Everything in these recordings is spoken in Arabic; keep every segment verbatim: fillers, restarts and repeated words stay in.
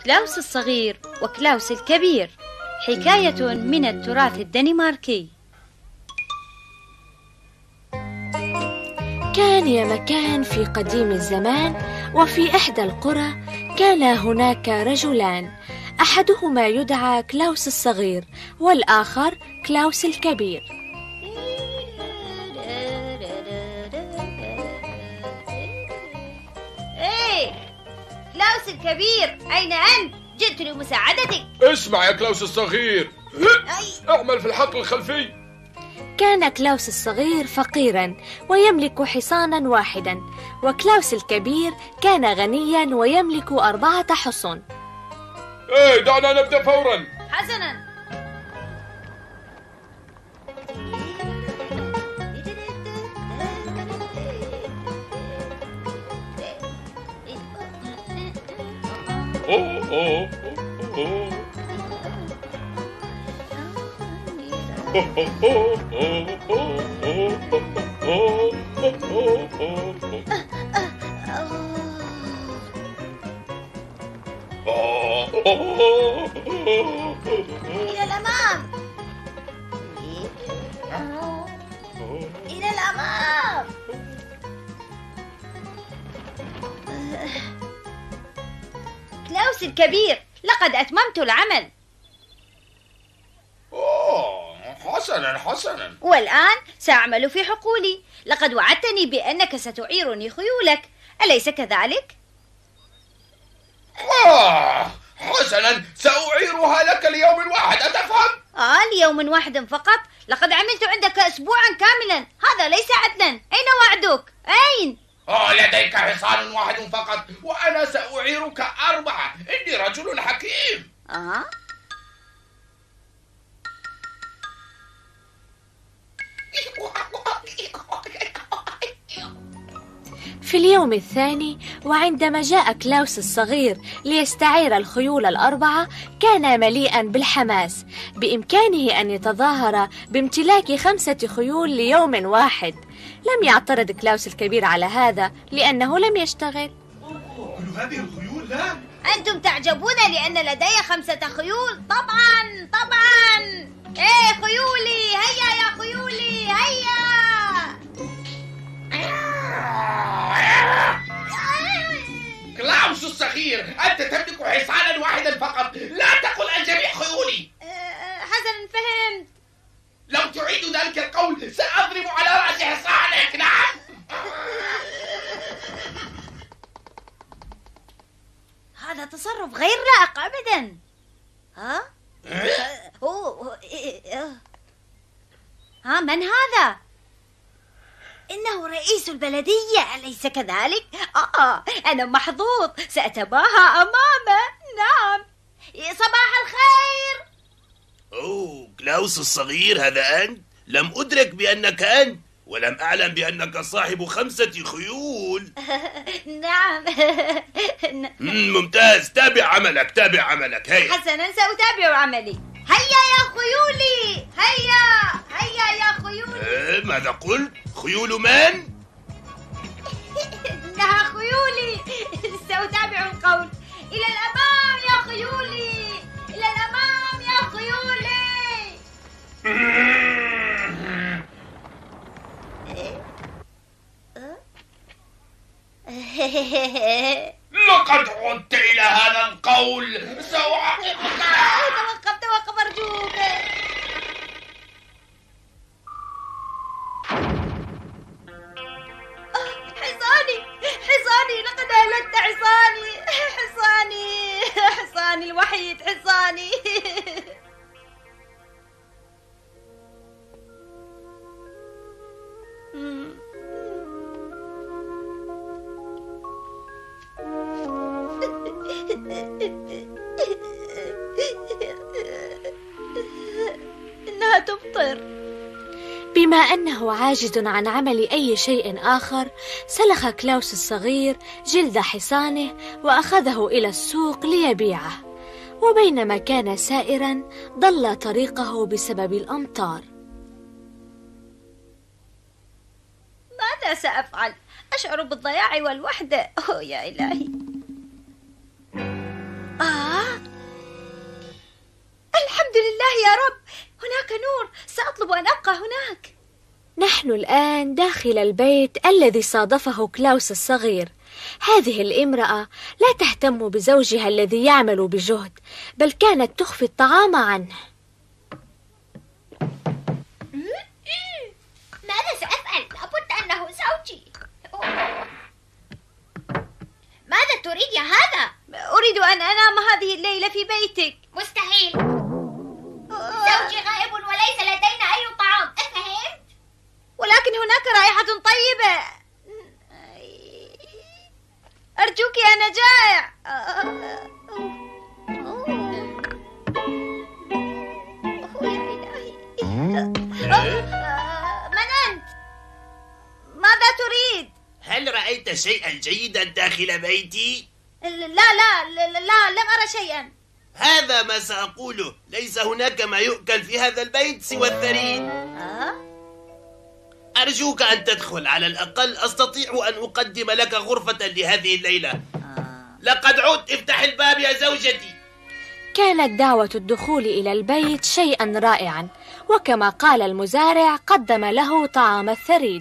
كلاوس الصغير وكلاوس الكبير، حكاية من التراث الدنماركي. كان يا مكان في قديم الزمان، وفي إحدى القرى كان هناك رجلان، أحدهما يدعى كلاوس الصغير والآخر كلاوس الكبير. إيه كلاوس الكبير، أين أنت؟ جئت لمساعدتك. اسمع يا كلاوس الصغير، اعمل في الحقل الخلفي. كان كلاوس الصغير فقيرا ويملك حصانا واحدا، وكلاوس الكبير كان غنيا ويملك أربعة حصن. ايه دعنا نبدأ فورا. حسنا. أوه أوه أوه. إلى الأمام، إلى الأمام. كلاوس الكبير، لقد أتممت العمل. أوه حسنا حسنا. والآن سأعمل في حقولي. لقد وعدتني بأنك ستعيرني خيولك، أليس كذلك؟ آه حسنا، سأعيرها لك ليوم واحد، أتفهم؟ آه ليوم واحد فقط؟ لقد عملت عندك أسبوعا كاملا، هذا ليس عدلا. أين وعدك؟ أين؟ آه لديك حصان واحد فقط، وأنا سأعيرك أربعة. إني رجل حكيم. آه في اليوم الثاني، وعندما جاء كلاوس الصغير ليستعير الخيول الأربعة، كان مليئا بالحماس. بإمكانه أن يتظاهر بامتلاك خمسة خيول ليوم واحد. لم يعترض كلاوس الكبير على هذا لأنه لم يشتغل. كل هذه الخيول؟ لا، أنتم تعجبون لأن لدي خمسة خيول؟ طبعا طبعا. إيه خيولي، هيا يا خيولي هيا. كلاوس الصغير، أنت تملك حصانا واحدا فقط، لا تقل عن جميع خيولي. حسنا فهمت. لو تعيد ذلك القول سأضرب على رأس حصانك. نعم. هذا تصرف غير لائق أبدا. ها؟ أوه. ها من هذا؟ إنه رئيس البلدية، أليس كذلك؟ آه أنا محظوظ، سأتباهى أمامه. نعم. صباح الخير. أوه كلاوس الصغير، هذا أنت؟ لم أدرك بأنك أنت، ولم أعلم بأنك صاحب خمسة خيول. نعم. ممتاز، تابع عملك تابع عملك. هيا. حسنا سأتابع عملي. هيا يا خيولي هيا هيا يا خيولي. أه ماذا قلت؟ خيول من؟ إنها خيولي. سأتابع القول. إلى الأمام يا خيولي، إلى الأمام يا خيولي. لقد عدت إلى هذا القول، سأعاقبك. توقف توقف أرجوك. حصاني حصاني، لقد أهلكت حصاني حصاني حصاني الوحيد، حصاني. إنها تمطر. بما أنه عاجز عن عمل أي شيء آخر، سلخ كلاوس الصغير جلد حصانه وأخذه إلى السوق ليبيعه. وبينما كان سائرا، ضل طريقه بسبب الأمطار. ماذا سأفعل؟ أشعر بالضياع والوحدة. أوه يا إلهي. آه يا رب، هناك نور، سأطلب أن أبقى هناك. نحن الآن داخل البيت الذي صادفه كلاوس الصغير. هذه الامرأة لا تهتم بزوجها الذي يعمل بجهد، بل كانت تخفي الطعام عنه. ماذا سأفعل؟ لابد أنه زوجي. ماذا تريد يا هذا؟ أريد أن أنام هذه الليلة في بيتك. مستحيل، زوجي غائب وليس لدينا أي طعام، أفهمت؟ ولكن هناك رائحة طيبة. أرجوك أنا جائع. من أنت؟ ماذا تريد؟ هل رأيت شيئا جيدا داخل بيتي؟ لا لا لا, لا لم أرى شيئا. هذا ما سأقوله، ليس هناك ما يؤكل في هذا البيت سوى الثريد. أرجوك أن تدخل، على الأقل أستطيع أن أقدم لك غرفة لهذه الليلة. لقد عدت، افتح الباب يا زوجتي. كانت دعوة الدخول إلى البيت شيئا رائعا، وكما قال المزارع قدم له طعام الثريد.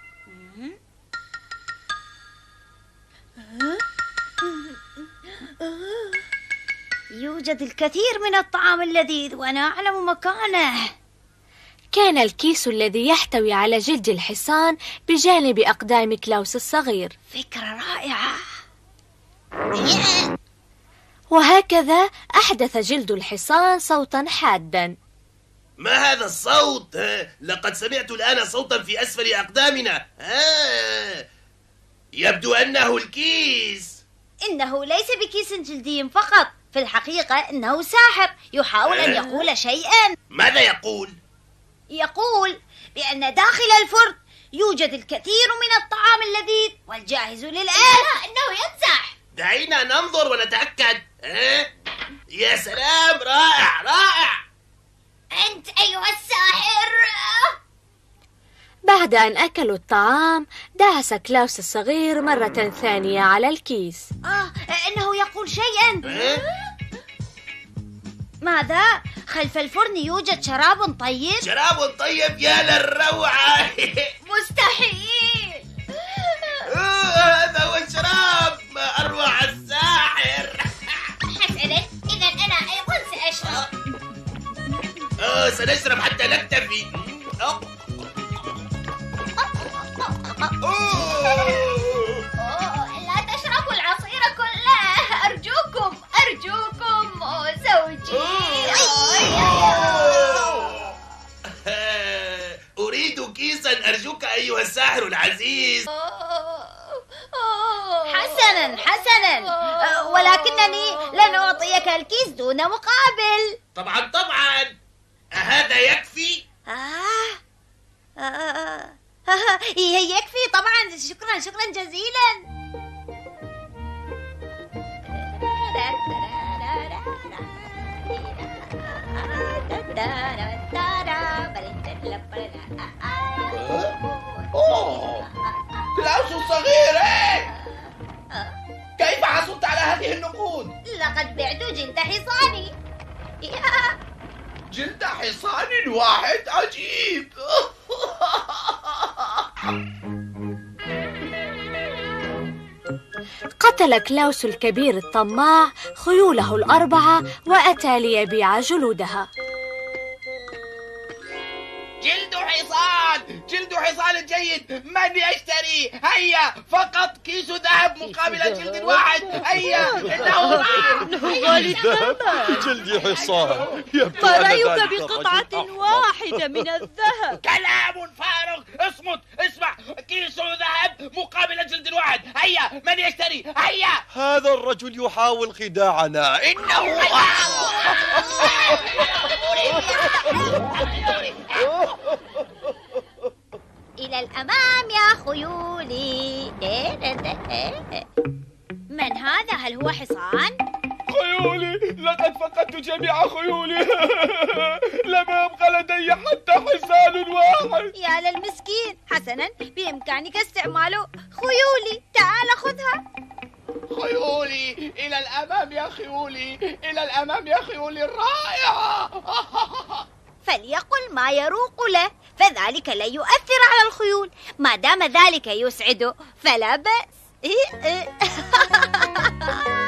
يوجد الكثير من الطعام اللذيذ وأنا أعلم مكانه. كان الكيس الذي يحتوي على جلد الحصان بجانب أقدام كلاوس الصغير. فكرة رائعة. وهكذا أحدث جلد الحصان صوتا حادا. ما هذا الصوت؟ لقد سمعت الآن صوتا في أسفل أقدامنا. آه. يبدو أنه الكيس. إنه ليس بكيس جلدي فقط، في الحقيقة إنه ساحر يحاول أن يقول شيئا. ماذا يقول؟ يقول بأن داخل الفرن يوجد الكثير من الطعام اللذيذ والجاهز للآن. إنه يمزح. دعينا ننظر ونتأكد. أه؟ يا سلام، رائع رائع. أنت أيها الساحر. بعد أن أكلوا الطعام دعس كلاوس الصغير مرة ثانية على الكيس. آه إنه يقول شيئا. أه؟ ماذا؟ خلف الفرن يوجد شراب طيب؟ شراب طيب، يا للروعة. مستحيل. هذا هو الشراب، ما أروع الساحر. حسنا، إذا أنا أيضا سأشرب. آه سنشرب حتى نكتفي. أوه. لا تشربوا العصير كله، أرجوكم أرجوكم. أوه زوجي. أريد كيسا، أرجوك أيها الساحر العزيز. حسنا حسنا، ولكنني لن أعطيك الكيس دون مقابل. طبعا طبعا، هذا يكفي؟ آه. آه. آه. يكفي طبعا، شكرا شكرا جزيلا. أوه، كلاوس الصغير، إيه؟ كيف حصلت على هذه النقود؟ لقد بعت جلد حصاني. جلد حصان واحد؟ عجيب. قتل كلاوس الكبير الطماع خيوله الأربعة وأتى ليبيع جلودها. جلد حصان، جلد حصان جيد، من يشتري؟ هيا، فقط كيس ذهب مقابل جلد واحد. هيا، إنه غالي الثمن. جلد حصان، ما رأيك بقطعة واحدة من الذهب؟ كلام فارغ، اصمت. اسمع، كيس ذهب مقابل جلد واحد. هيا، من يشتري؟ هيا. هذا الرجل يحاول خداعنا، إنه إلى الأمام يا خيولي. من هذا؟ هل هو حصان؟ خيولي، لقد فقدت جميع خيولي. لم يبقى لدي حتى حصان واحد. يا للمسكين. حسنا، بإمكانك استعمال خيولي، تعال خذها. خيولي إلى الأمام يا خيولي، إلى الأمام يا خيولي الرائعة. فليقل ما يروق له، فذلك لا يؤثر على الخيول ما دام ذلك يسعده فلا بأس.